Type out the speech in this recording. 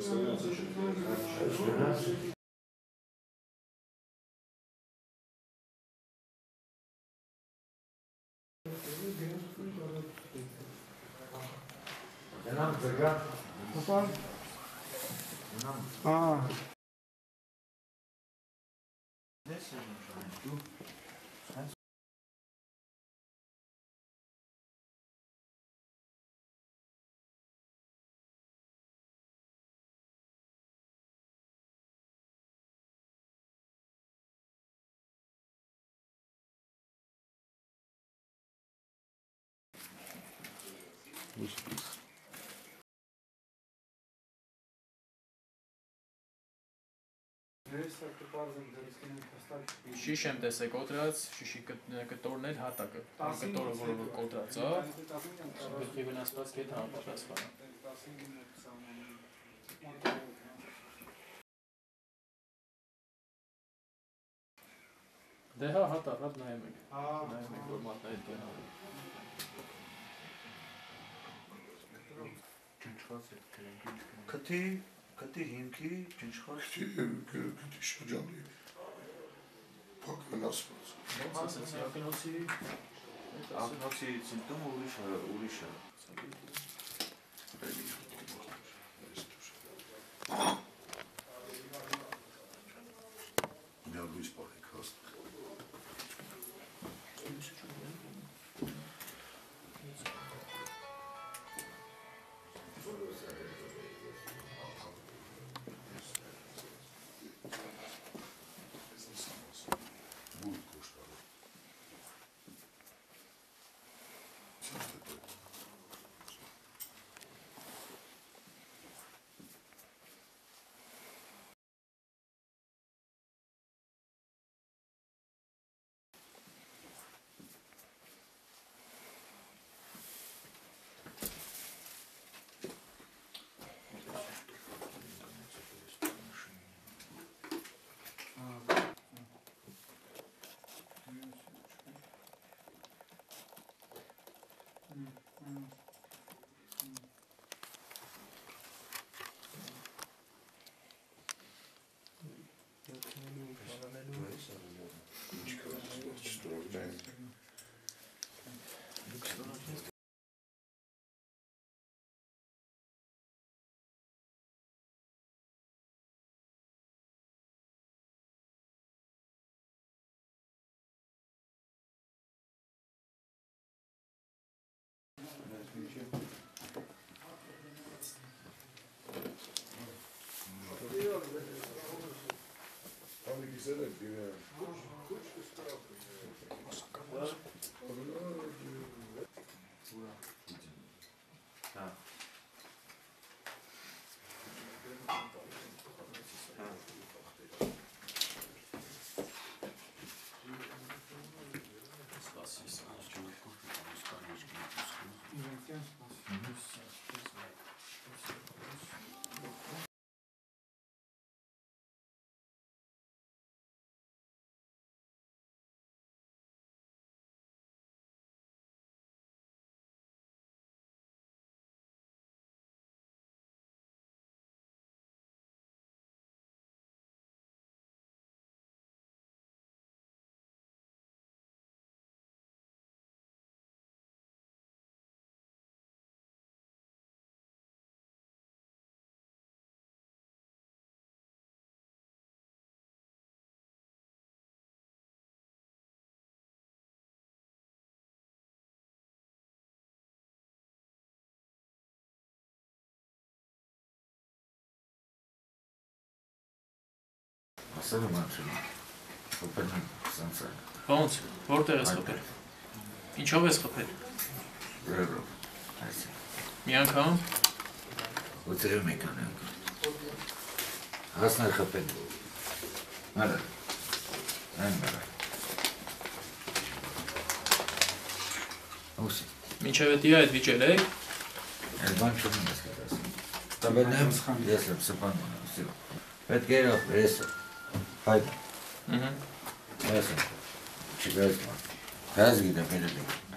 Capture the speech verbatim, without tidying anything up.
Cenab Zega. Papal. Ah. Շիշ եմ տեսել կոտրած, շիշի կտորն էլ հատակը, կտորը որը կոտրած է, գլխի վնասված կետ համապատասխան է։ Դե հա հատ առատ նայում եք, նայում եք, որ մատնա հետ կեն հարում։ Քթի, քթի հիմքի, ճնչխած։ Քթի շրջանի փակ վնասված։ Ոնց ասեցի, ակնոցի… Ակնոցի սիմպտոմը ուրիշ է, ուրիշ է։ Միա լույս պարեք հաստ։ Ասել եմ անցել, խպել եմ սենց է։ Ոնց, որտեղ ես խպել, ինչով ես խպել։ Գրերով, այս է։ Մի անգամ։ Ոցերև մեկան է անգամ։ Հասներ խպել։ Մալը, այն մալը։ Ոսի։ Մինչև էտի այդ վիճել եք։ Այդ բան չում եմ ես կատասում։ Տաբել եմ, ես եմ սպանում եմ, սիվ։ Պետք երով, ես եմ։ Հայտ։ Ես եմ։ Չգայց ման։ Հայց գիտեմ, հելել եմ։